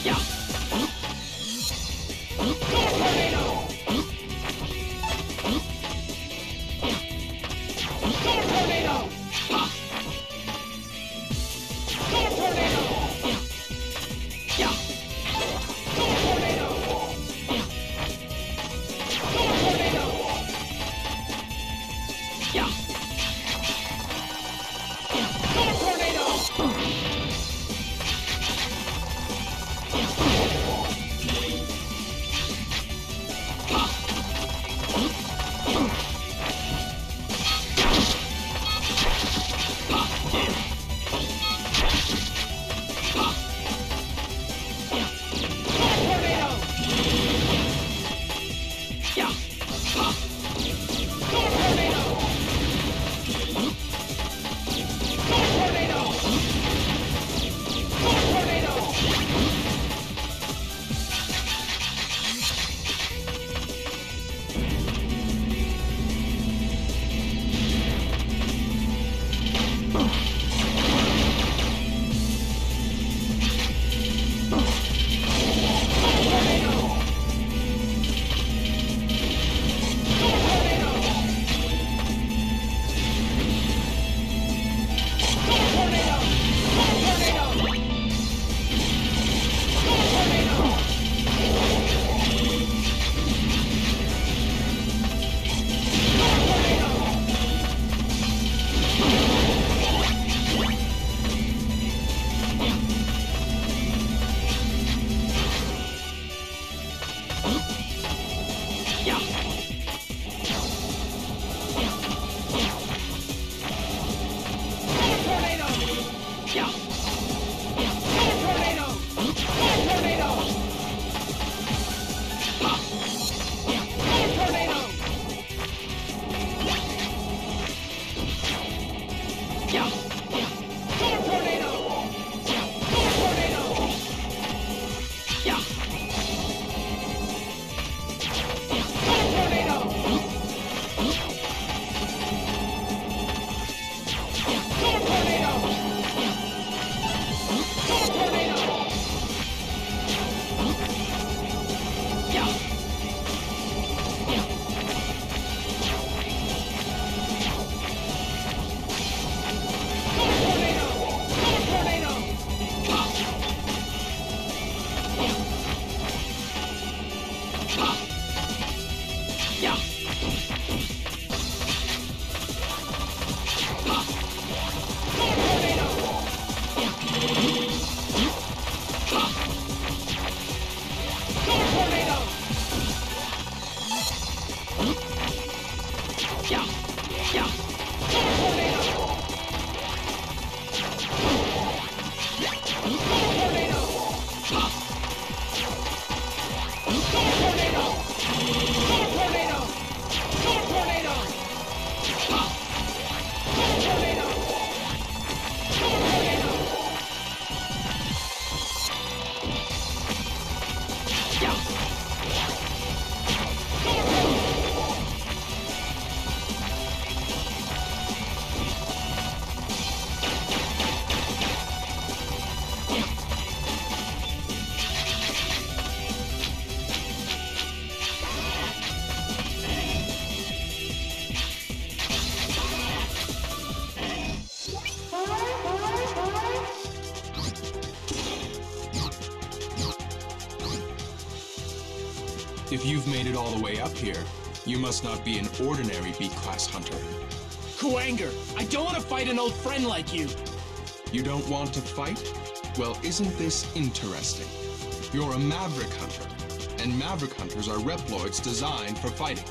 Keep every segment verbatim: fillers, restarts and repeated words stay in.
If you've made it all the way up here, you must not be an ordinary B-class hunter. Kuwanger, I don't want to fight an old friend like you. You don't want to fight? Well, isn't this interesting? You're a Maverick Hunter, and Maverick Hunters are Reploids designed for fighting.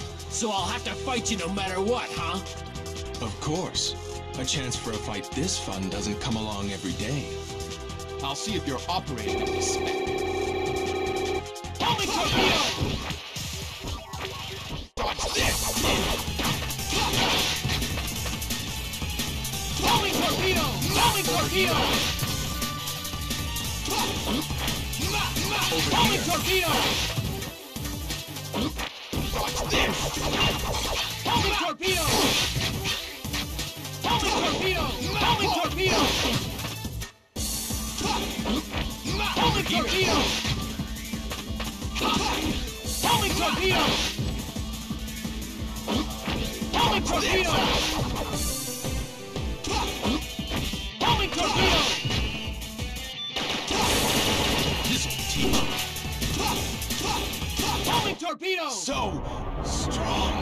So I'll have to fight you no matter what, huh? Of course. A chance for a fight this fun doesn't come along every day. I'll see if you're operating with respect. Homing torpedo! Watch this! Homing torpedo! Homing torpedo! Homing torpedo! Watch this! Homing torpedo! Homing torpedo! Homing torpedo! Homing Homing torpedo! Homing torpedo! Homing torpedo! Homing torpedo! This'll teach you. Homing torpedo! So strong.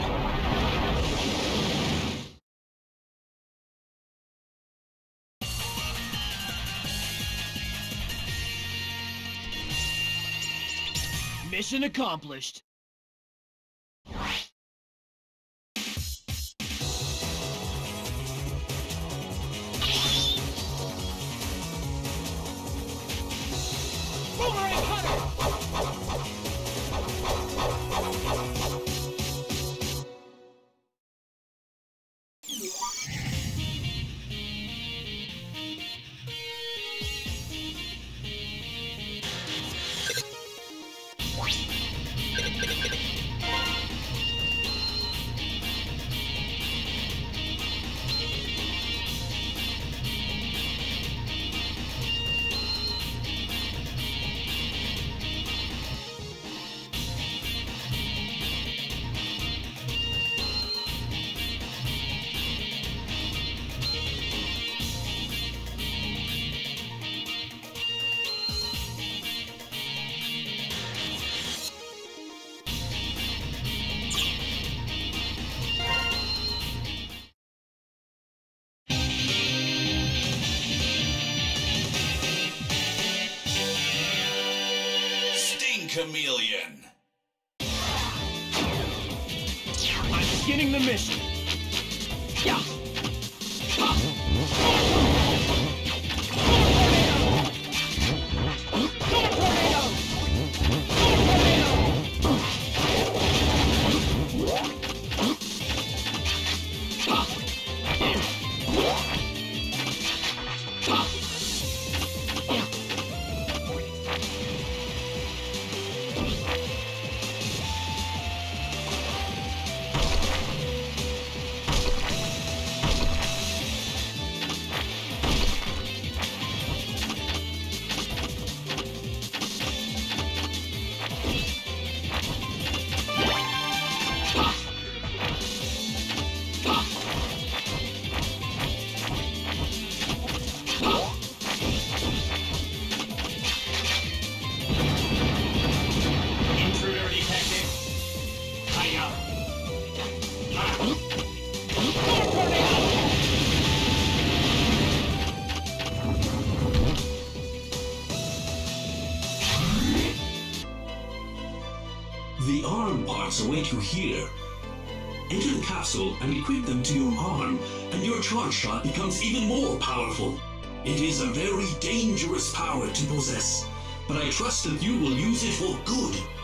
Mission accomplished. Boomerang cutter! Chameleon. I'm beginning the mission. Yeah. The arm parts await you here. Enter the capsule and equip them to your arm, and your charge shot becomes even more powerful. It is a very dangerous power to possess, but I trust that you will use it for good.